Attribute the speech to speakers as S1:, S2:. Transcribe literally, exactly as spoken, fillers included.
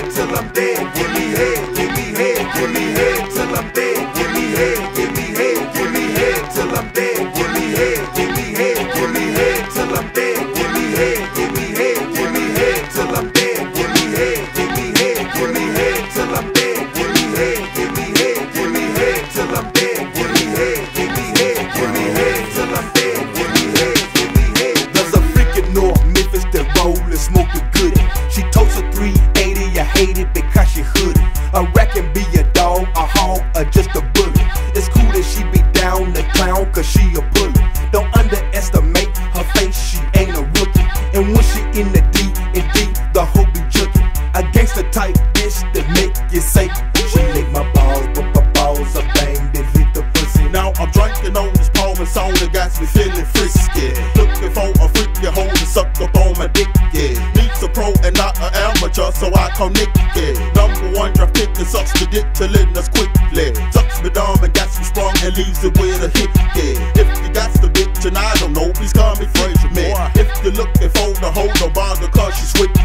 S1: head till I'm dead. Give me head, give me head, give me head till I'm dead. Give me head, give me head, give me head till I'm dead. Give me head, give me head, give me head till I'm dead. Give me head, give me head, give me head till I'm dead. Give me head, give me head, give me head till I'm dead. Give me head, give me head, give me head till I'm dead. Give me head, give me head, give me head till I'm dead. Give me head, give me head.
S2: There's a freaking North Memphis that roll and smoke a goodie. She totes a three eighty, I hate it because she hoodie. A rat can be a dog, a hog, or just a bully. It's cool that she be down the clown cause she a bully. Don't underestimate her face, she ain't a rookie. And when she in the D and D, the hoe be jookin'. A gangster type bitch that make you say, she lick my balls, but my balls are bang, then hit the pussy.
S3: Now I'm drinking on this Paul and song that got me feeling frisky. Looking for a freaky hoe to suck up on my dick, yeah. Needs a pro and not an amateur, so I call Nick, yeah. Number one draft pick and sucks the dick till it us quickly. Sucks me down and got you sprung and leaves it with a hit, yeah. If you got the bitch and I don't know, please call me Fraser, man. If you're looking for the hoe, don't bother cause she's sweet.